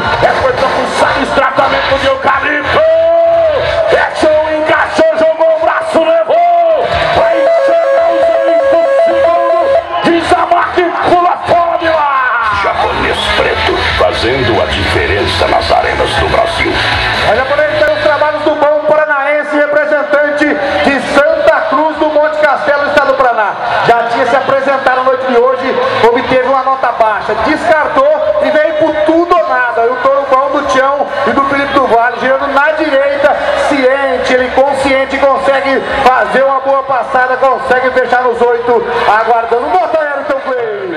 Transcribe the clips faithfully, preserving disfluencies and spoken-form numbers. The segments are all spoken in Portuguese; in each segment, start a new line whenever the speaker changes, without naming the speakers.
é portão com sangue, tratamento de eucalipto. É show, encaixou, jogou o braço, levou. Vai chegar os oito segundos, desamarque e pula fora lá.
Japonês preto, fazendo a diferença nas arenas do Brasil.
A japonês tem os trabalhos do bom paranaense, representante de Santa Cruz do Monte Castelo, estado do Paraná. Já tinha se apresentado na noite de hoje, obteve uma nota baixa, descartou e veio por tudo ou nada. E o touro bom do Tião e do Felipe do Vale, girando na direita, ciente, ele consciente, consegue fazer uma boa passada, consegue fechar nos oito, aguardando. Nota aérea, então, Clay.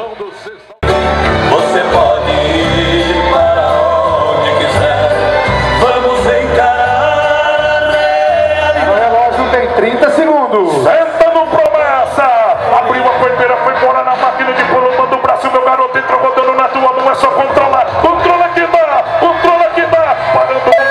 Você pode ir para onde quiser, vamos encarar a realidade.
O relógio tem trinta segundos.
Senta no promessa. Abriu a porteira, foi embora na máquina de pulo, manda o braço, meu garoto entra rodando na tua, não é só controlar. Controla que dá, controla que dá. Parando o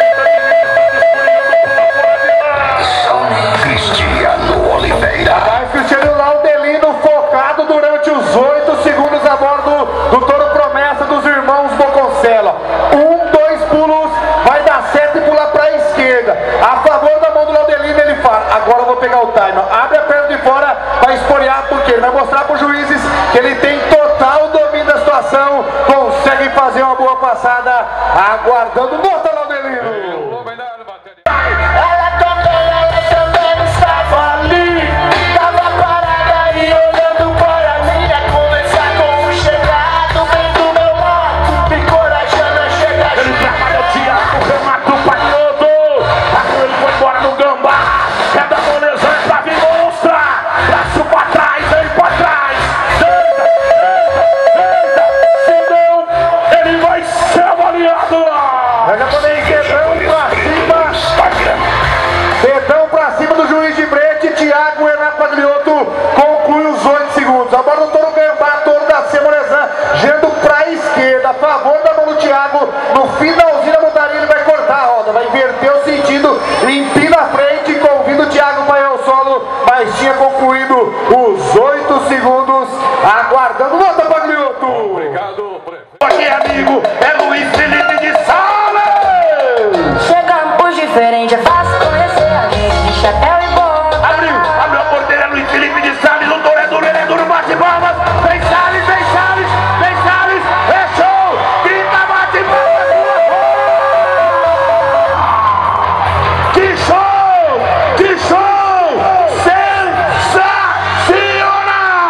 Cristiano Oliveira.
Mas Cristiano Laudelino focado durante os oito segundos a bordo do touro promessa dos irmãos Boconcella. Um, dois pulos, vai dar sete e pular para a esquerda. A favor da mão do Laudelino, ele fala: agora eu vou pegar o timer. Abre a perna de fora, vai esporear, porque ele vai mostrar para os juízes que ele tem total domínio da situação, consegue fazer uma boa passada, aguardando. Nota, Laudelino.
Ela também, ela também estava ali, tava parada e olhando para mim, a conversar com o chegado, vem do meu lado, me encorajando a chegar.
ele trabalha o Thiago, remata o Panhoto. Agora ele foi embora no gambá. É da moleza, é pra vir monstra. Braço pra trás, vem pra trás. Deita, deita, deita. Se não, ele vai ser avaliado lá.
A japonês dedão pra cima, dedão pra cima do juiz de brete. Thiago Renato Pagliotto conclui os oito segundos. A bola do touro gambá, touro da Semorezan, girando pra esquerda, a favor da mão do Thiago. No finalzinho da montaria ele vai cortar a roda, vai inverter o sentido, empina a frente, convida o Thiago para ir ao solo, mas tinha concluído os oito segundos, aguardando. Nota, Pagliotto.
Obrigado, aqui, amigo, é Luiz Felipe de Sales.
Chegamos diferente, é fácil conhecer a gente de chapéu e bota.
Abriu, abriu a porteira, Luiz Felipe de Sales. O touro é duro, ele é duro, bate palmas. Vem Sales, vem Sales, vem Sales. É show, grita, bate palmas. Que show, que show, sensacional.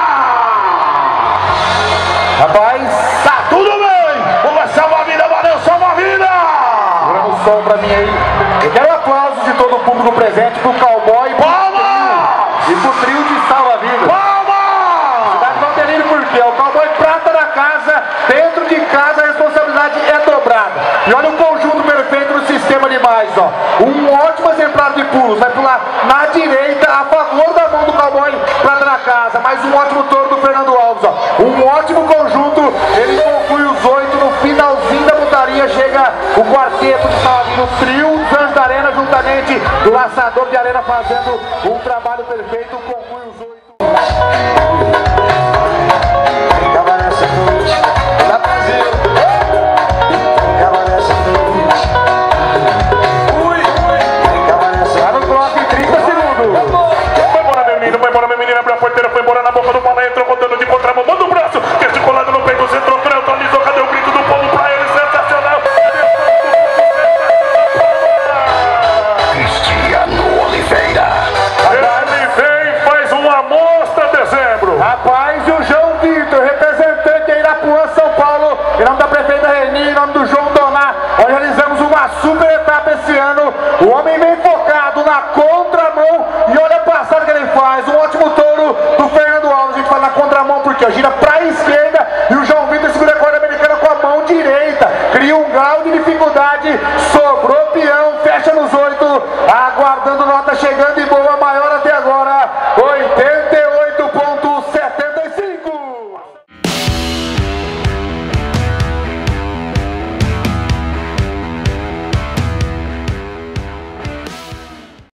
Rapaz,
Tá tudo bem, vamos salvar a vida, valeu, salva a vida.
segura o som pra mim aí. Eu quero aplausos de todo o público presente pro cowboy e pro
Palmas!
trio, e pro trio de salva-vidas.
Palmas!
Cidade Valterino, por quê? O cowboy prata na casa, dentro de casa a responsabilidade é dobrada. E olha o conjunto perfeito do sistema de mais, ó. Um ótimo exemplar de pulos, vai pular na direita, a favor da mão do cowboy prata na casa. Mais um ótimo touro do Fernando Alves, ó. Um ótimo conjunto, ele conclui os oito no finalzinho da montaria, chega o quarteto de salva-vidas, o trio dos Anjos da Arena, juntamente do laçador de arena, fazendo um trabalho perfeito, conclui os oito.